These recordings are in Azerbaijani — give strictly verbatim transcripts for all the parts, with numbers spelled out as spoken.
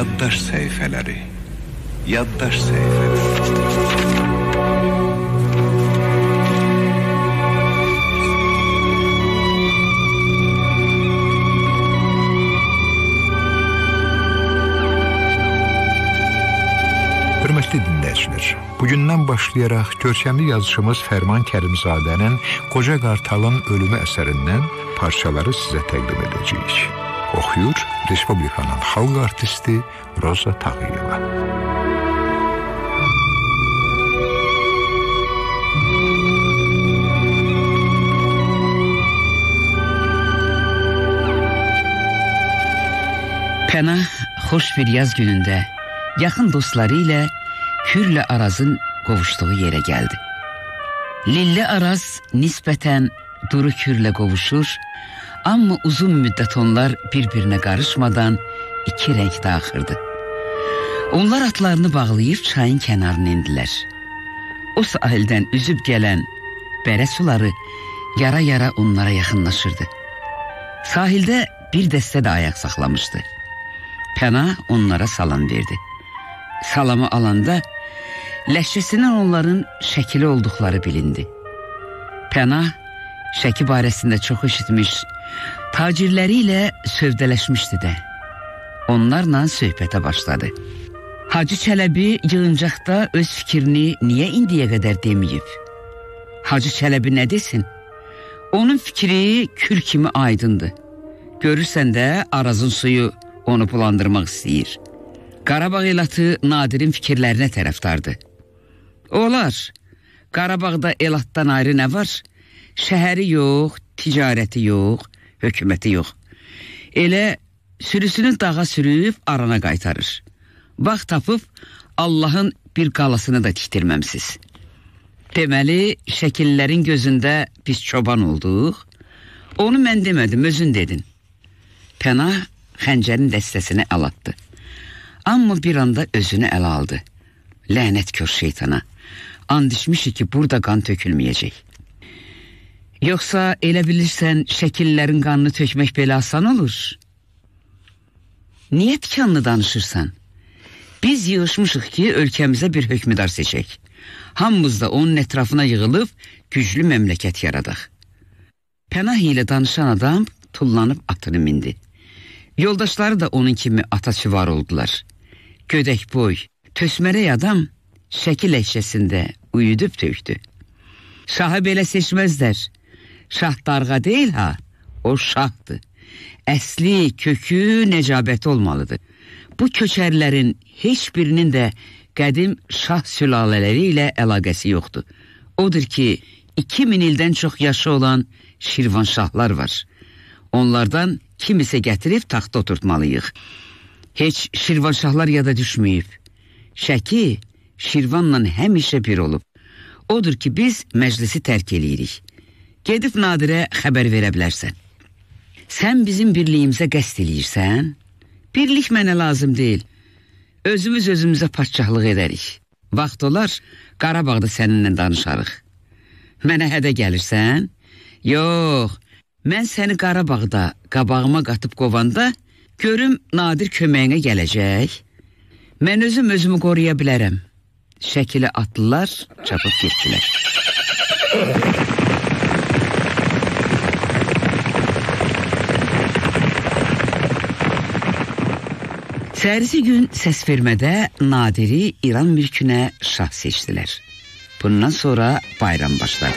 Yaddaş səhifələri, yaddaş səhifələri. Hörmətli dinləyicilər, bugündən başlayaraq görkəmli yazıçımız Fərman Kərimzadənin Qoca Qartalın ölümü əsərindən parçaları sizə təqdim edəcəyik. Oxuyur Respublikanın xalq artisti Roza Tağıyeva. Pənah xoş bir yaz günündə yaxın dostları ilə Kürlə Arazın qovuşduğu yerə gəldi. Lillə Araz nisbətən duru Kürlə qovuşur, amma uzun müddət onlar bir-birinə qarışmadan iki rəngdə axırdı. Onlar atlarını bağlayıb çayın kənarına indilər. O sahildən üzüb gələn bərə suları yara-yara onlara yaxınlaşırdı. Sahildə bir dəstə də ayaq saxlamışdı. Pənah onlara salam verdi. Salamı alanda ləhcəsindən onların şəkili olduqları bilindi. Pənah şəki barəsində çox eşitmiş, tacirləri ilə sövdələşmişdi də. Onlarla söhbətə başladı. Hacı Çələbi yığıncaqda öz fikrini niyə indiyə qədər deməyib? Hacı Çələbi nə desin? Onun fikri kül kimi aydındır. Görürsən də Arazın suyu onu bulandırmaq istəyir. Qarabağ elatı Nadirin fikirlərinə tərəfdardı. Olar, Qarabağda elatdan ayrı nə var? Şəhəri yox, ticarəti yox, hökuməti yox. Elə sürüsünü dağa sürüb arana qaytarır. Vaxt tapıb Allahın bir qalasını da tikdirməmsiz. Deməli, şəkillərin gözündə biz çoban olduq. Onu mən demədim, özün dedin. Pənah xəncərin dəstəsini əl atdı. Amma bir anda özünü ələ aldı. Lənət kör şeytana. And içmişik ki, burada qan tökülməyəcək. Yoxsa elə bilirsən şəkillərin qanını tökmək belə asan olur? Niyə tikanlı danışırsan? Biz yığışmışıq ki, ölkəmizə bir hökmüdar seçək. Hamımız da onun ətrafına yığılıb güclü məmləkət yaradaq. Pənah ilə danışan adam tullanıb atını mindi. Yoldaşları da onun kimi ataçıvar oldular. Gödək boy, tösmərək adam şəkil əşyəsində uyudub töktü. Şahı belə seçməzlər. Şah darğa deyil ha, o şahdır. Əsli, kökü, nəcabəti olmalıdır. Bu köçərlərin heç birinin də qədim şah sülalələri ilə əlaqəsi yoxdur. Odur ki, iki min ildən çox yaşı olan Şirvanşahlar var. Onlardan kimisə gətirib taxta oturtmalıyıq. Heç Şirvanşahlar yada düşməyib. Şəki Şirvanla həmişə bir olub. Odur ki, biz məclisi tərk eləyirik. Gedib Nadirə xəbər verə bilərsən. Sən bizim birliyimizə qəsd eləyirsən? Birlik mənə lazım deyil. Özümüz özümüzə padşahlıq edərik. Vaxt olar, Qarabağda səninlə danışarıq. Mənə hədə gəlirsən? Yox, mən səni Qarabağda qabağıma qatıb qovanda, görüm Nadir köməyinə gələcək. Mən özüm özümü qoruya bilərəm. Şəkili atlılar çapıb getdilər. Səhərisi gün səs vermədə Nadiri İran mülkünə şah seçdilər. Bundan sonra bayram başladı.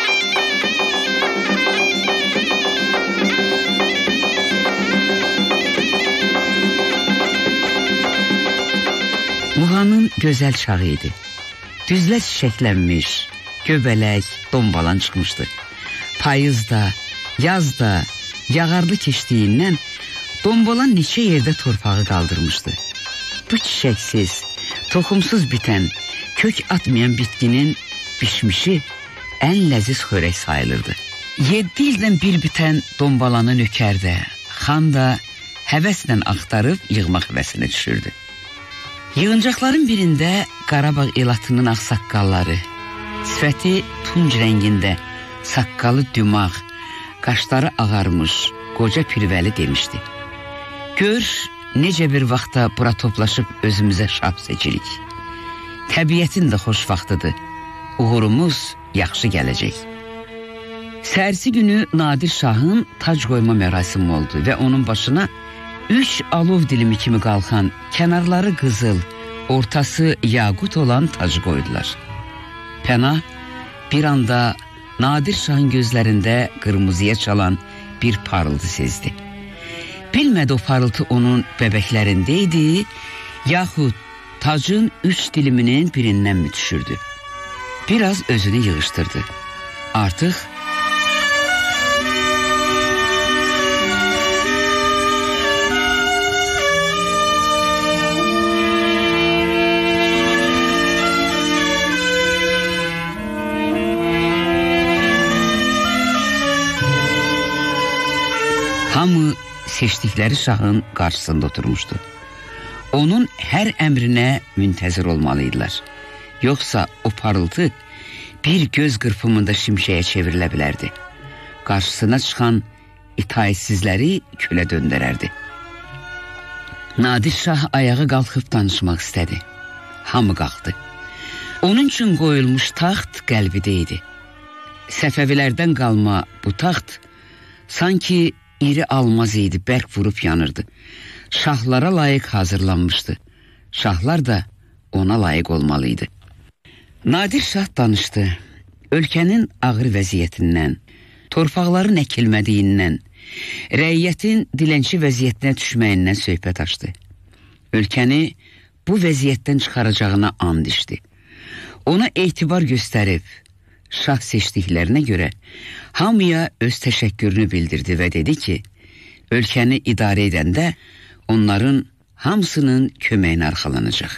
Muğanın gözəl çağı idi. Düzlə çiçəklənmiş, göbələk, dombalan çıxmışdı. Payız da, yaz da, yağarlı keçdiyindən dombalan neçə yerdə torpağı qaldırmışdı. Bu çiçəksiz, toxumsuz bitən, kök atmayan bitkinin bişmişi ən ləziz xörək sayılırdı. Yeddi ildən bir bitən dombalanı nökər də, xan da həvəslə axtarıb yığmaq həvəsinə düşürdü. Yığıncaqların birində Qarabağ elatının ağsaqqalları, sifəti tunc rəngində, saqqalı dümaq, qaşları ağarmış, qoca pirvəli demişdi. Gör, necə bir vaxtda bura toplaşıb özümüzə şah seçirik. Təbiətin də xoş vaxtıdır. Uğurumuz yaxşı gələcək. Səhərsi günü Nadir Şahın tac qoyma mərasimi oldu və onun başına üç alov dilimi kimi qalxan, kənarları qızıl, ortası yaqut olan tacı qoydular. Pənah bir anda Nadir Şahın gözlərində qırmızıya çalan bir parıltı sezdi. Bilmədi o parıltı onun bəbəklərində idi, yaxud tacın üç diliminin birindən mi düşürdü? Biraz özünü yığışdırdı. Artıq hamı seçdikləri şahın qarşısında oturmuşdu. Onun hər əmrinə müntəzir olmalıydılar. Yoxsa o parıltı bir göz qırpımında şimşəyə çevrilə bilərdi. Qarşısına çıxan itaətsizləri külə döndərərdi. Nadir Şah ayağa qalxıb danışmaq istədi. Hamı qalxdı. Onun üçün qoyulmuş taxt qəlbidə idi. Səfəvilərdən qalma bu taxt sanki iri almaz idi, bərk vurub yanırdı. Şahlara layiq hazırlanmışdı. Şahlar da ona layiq olmalıydı. Nadir Şah danışdı. Ölkənin ağır vəziyyətindən, torpaqların əkilmədiyindən, rəiyyətin dilənçi vəziyyətinə düşməyindən söhbət açdı. Ölkəni bu vəziyyətdən çıxaracağına and içdi. Ona etibar göstərib, şah seçdiklərinə görə hamıya öz təşəkkürünü bildirdi və dedi ki, ölkəni idarə edəndə onların hamısının köməyinə arxalanacaq.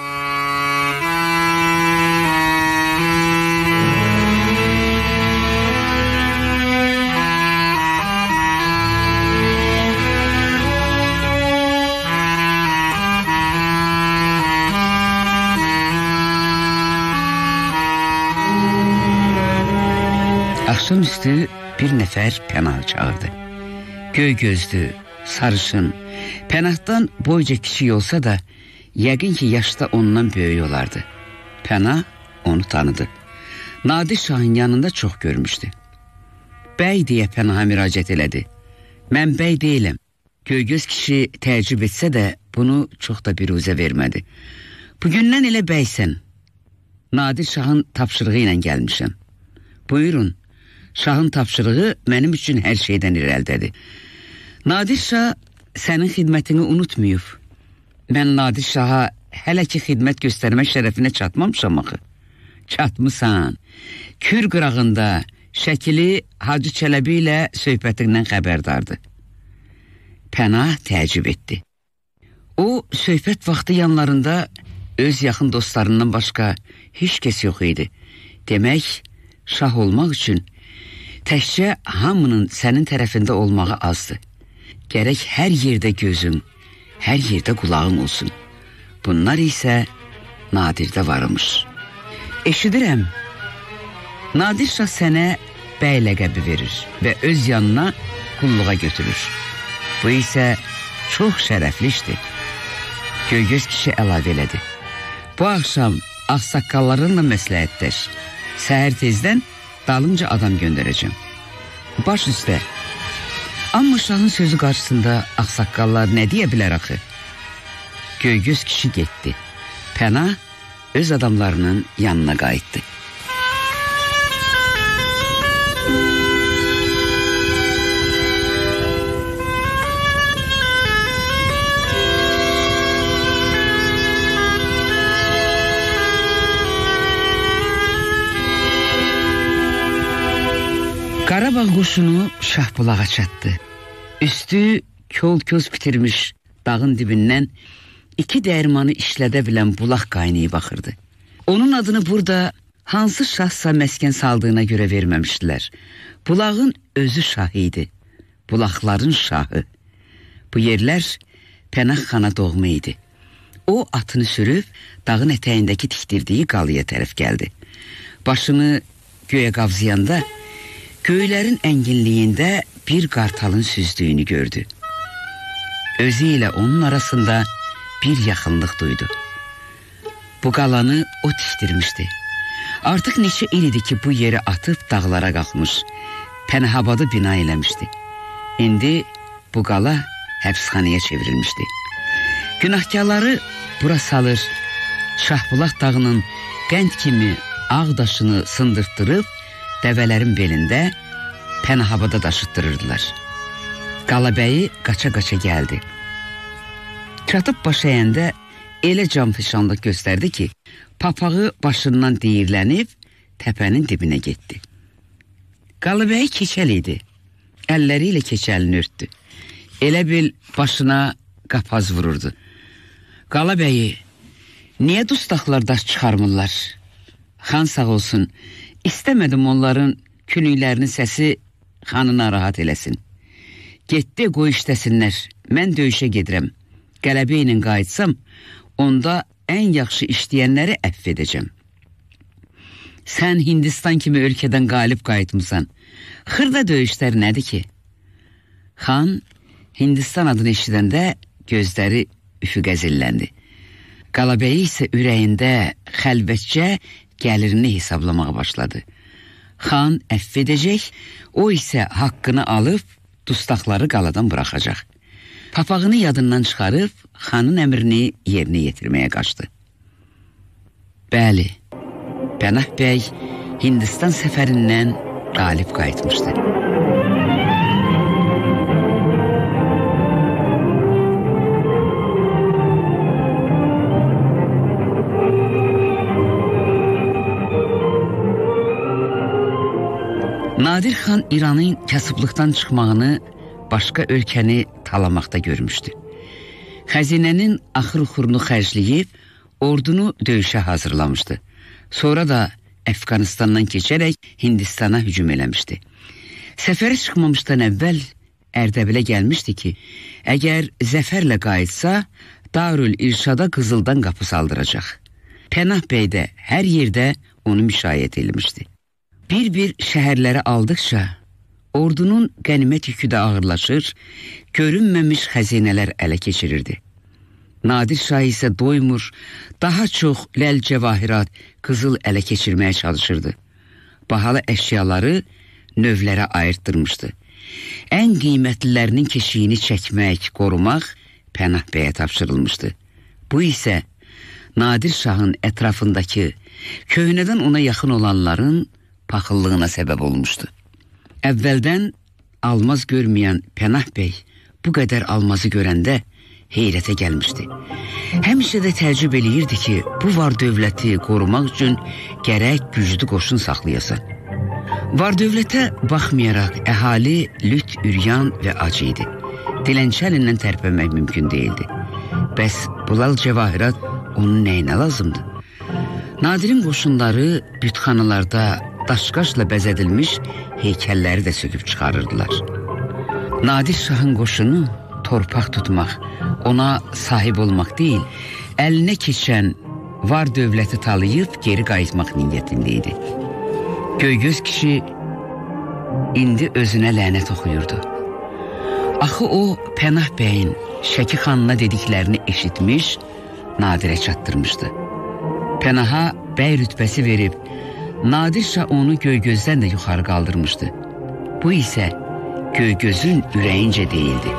Axşamüstü bir nəfər Pənahı çağırdı. Göy gözlü, sarışın, Pənahdan boyca kiçik olsa da, yəqin ki yaşda ondan böyük olardı. Pənah onu tanıdı. Nadir Şahın yanında çox görmüşdü. Bəy deyə Pənaha müraciət elədi. Mən bəy deyiləm. Göygöz kişi təəccüb etsə də bunu çox da biruzə vermədi. Bugündən elə bəysən. Nadir Şahın tapşırığı ilə gəlmişəm. Buyurun. Şahın tapşırığı mənim üçün hər şeydən irəldədir. Nadir Şah sənin xidmətini unutmayıb. Mən Nadir Şaha hələ ki xidmət göstərmək şərəfinə çatmamışam axı. Çatmısan. Kür qırağında şəkili Hacı Çələbi ilə söhbətindən xəbərdardı. Pənah təəccüb etdi. O, söhbət vaxtı yanlarında öz yaxın dostlarından başqa heç kəs yox idi. Demək, şah olmaq üçün təkcə hamının sənin tərəfində olmağı azdır. Gərək hər yerdə gözün, hər yerdə qulağın olsun. Bunlar isə Nadirdə varmış. Eşidirəm, Nadir Şah sənə bəy ləqəbi verir və öz yanına qulluğa götürür. Bu isə çox şərəfli işdir. Göygöz kişi əlavə elədi. Bu axşam ağsaqqallarınla məsləhətləş. Səhər tezdən dalınca adam göndərəcəm. Baş üstə. Amma şahın sözü qarşısında ağsaqqallar nə deyə bilər axı? Göygöz kişi getdi. Pənah öz adamlarının yanına qayıtdı. Qarabağ qoşunu Şahbulağa çatdı. Üstü kol-köz bitirmiş dağın dibindən iki dəyirmanı işlədə bilən bulaq qaynayıb baxırdı. Onun adını burada hansı şahsa məskən saldığına görə verməmişdilər. Bulağın özü şahı idi. Bulaqların şahı. Bu yerlər Pənah xana doğma idi. O atını sürüb dağın ətəyindəki tikdirdiyi qalaya tərəf gəldi. Başını göyə qavzayanda göylərin ənginliyində bir qartalın süzdüyünü gördü. özü ilə onun arasında bir yaxınlıq duydu. Bu qalanı o tikdirmişdi. Artıq neçə il idi ki, bu yeri atıb dağlara qalxmış, Pənahabadı bina eləmişdi. İndi bu qala həbsxanaya çevrilmişdi. Günahkarları bura salır, Şahbulaq dağının qənd kimi ağ daşını sındırtdırıb, dəvələrin belində Pənahabada daşıtdırırdılar. Qalabəyi qaça-qaça gəldi. Çatıb baş əyəndə elə canfişanlıq göstərdi ki, papağı başından deyirlənib təpənin dibinə getdi. Qalabəyi keçəl idi, əlləri ilə keçəlini örtdü. Elə bil başına qapaz vururdu. Qalabəyi, niyə dustaqlar daş çıxarmırlar? Xan sağ olsun, istəmədim onların külüklərinin səsi xanı narahat eləsin. Getdi, qoy işləsinlər, mən döyüşə gedirəm. Qələbə ilə qayıtsam, onda ən yaxşı işləyənləri əfv edəcəm. Sən Hindistan kimi ölkədən qalib qayıtmısan. Xırda döyüşlər nədir ki? Xan, Hindistan adını eşidəndə gözləri üfüqə zilləndi. Qalabəyi isə ürəyində xəlvətcə gəlirini hesablamağa başladı. Xan əfv edəcək, o isə haqqını alıb dustaqları qaladan buraxacaq. Papağını yadından çıxarıb, xanın əmrini yerinə yetirməyə qaçdı. Bəli, Pənah bəy Hindistan səfərindən qalib qayıtmışdı. Nadir xan İranın kasıblıqdan çıxmağını, başqa ölkəni talamaqda görmüşdü. Xəzinənin axır-uxurunu xərcləyib, ordunu döyüşə hazırlamışdı. Sonra da Əfqanistandan keçərək Hindistana hücum eləmişdi. Səfərə çıxmamışdan əvvəl Ərdəbilə gəlmişdi ki, əgər zəfərlə qayıtsa, Darül İrşada qızıldan qapı saldıracaq. Pənah bəy də hər yerdə onu müşayiət eləmişdi. Bir-bir şəhərləri aldıqca, ordunun qənimət yükü də ağırlaşır, görünməmiş xəzinələr ələ keçirirdi. Nadir Şah isə doymur, daha çox ləl-cəvahirat, qızıl ələ keçirməyə çalışırdı. Bahalı əşyaları növlərə ayırtdırmışdı. Ən qiymətlilərinin keşiyini çəkmək, qorumaq Pənah bəyə tapşırılmışdı. Bu isə Nadir Şahın ətrafındakı, köhnədən ona yaxın olanların paxıllığına səbəb olmuşdu. Əvvəldən almaz görməyən Pənah bəy bu qədər almazı görəndə heyrətə gəlmişdi. Həmişə də təəccüb eləyirdi ki, bu var dövləti qorumaq üçün gərək güclü qoşun saxlayasan. Var dövlətə baxmayaraq əhali lüt, üryan və acı idi. Dilənçi əlindən tərpənmək mümkün deyildi. Bəs bulal cəvahirat onun nəyinə lazımdı? Nadirin qoşunları bütxanalarda daşqaşla bəzədilmiş heykəlləri də söküb çıxarırdılar. Nadir Şahın qoşunu torpaq tutmaq, ona sahib olmaq deyil, əlinə keçən var dövləti talayıb geri qayıtmaq niyyətində idi. Göygöz kişi indi özünə lənət oxuyurdu. Axı o, Pənah bəyin Şəki xanına dediklərini eşitmiş, Nadirə çatdırmışdı. Pənaha bəy rütbəsi verib, Nadir Şah onu Göygözdən də yuxarı qaldırmışdı. Bu isə Göygözün ürəyincə deyildi.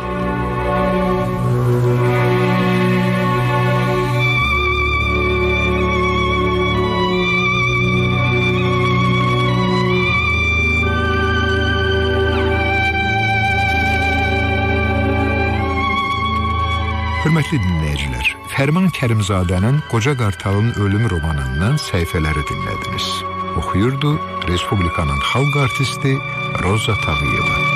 Hörmətli dinləyicilər, Fərman Kərimzadənin Qoca Qartalın Ölüm romanından səhifələri dinlədiniz. Oxuyurdu Respublikanın xalq artisti Roza Tağıyeva.